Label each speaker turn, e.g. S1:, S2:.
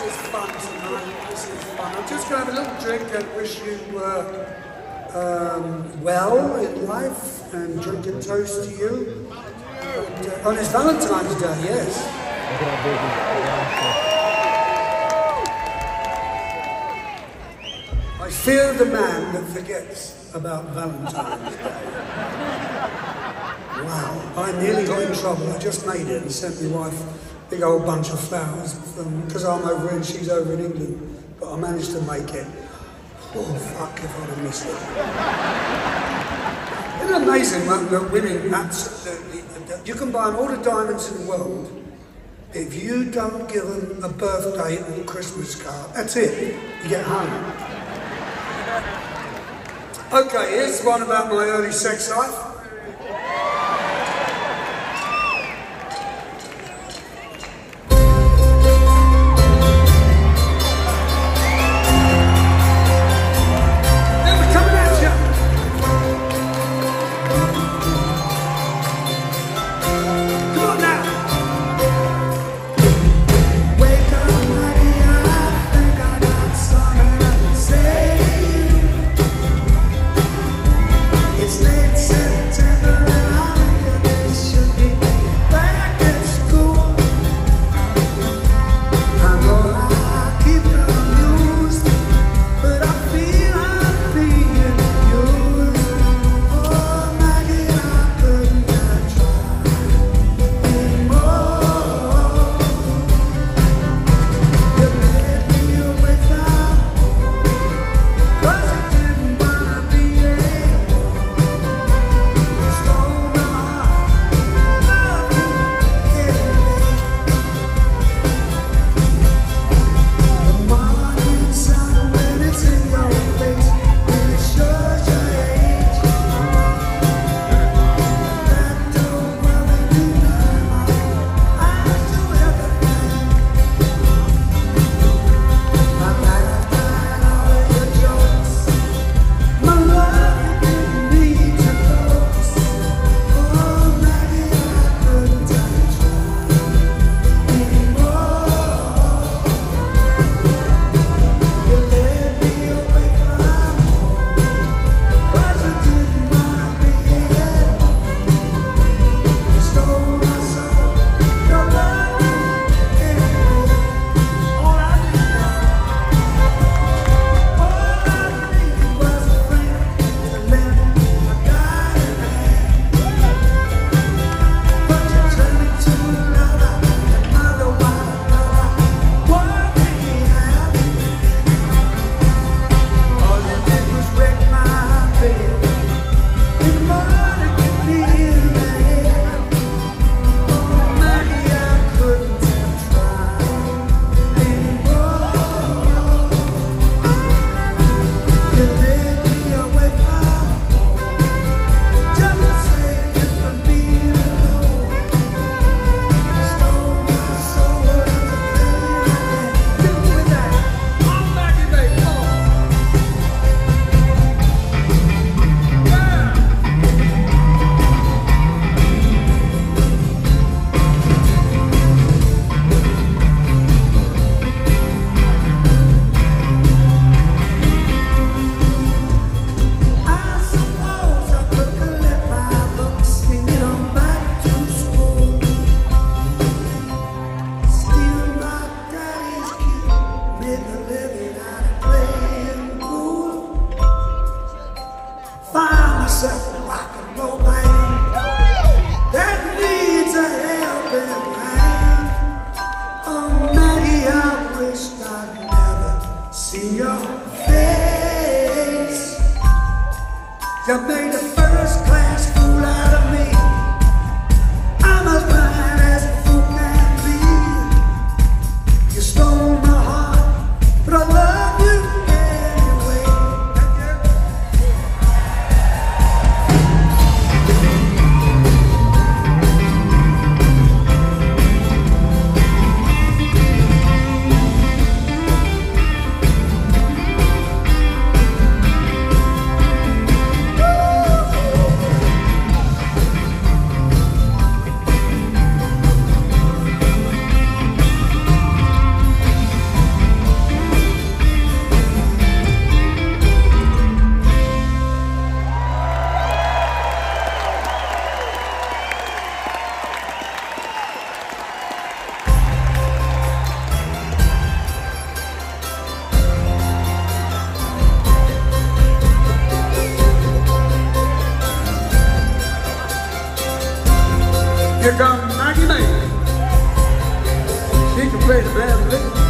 S1: is fun tonight. This is fun. I'm just going to have a little drink and wish you well in life and drink a toast to you. And, on it's Valentine's Day, yes. I fear the man that forgets about Valentine's Day. Wow, I nearly got in trouble. I just made it and sent my wife a big old bunch of flowers because I'm over here and she's over in England. But I managed to make it. Oh, fuck if I'd have missed it. Isn't it amazing that women absolutely... You can buy them all the diamonds in the world. If you don't give them a birthday or a Christmas card, that's it. You get home. Okay, here's one about my early sex life.
S2: It's late September. Here comes Maggie May. She can play the band.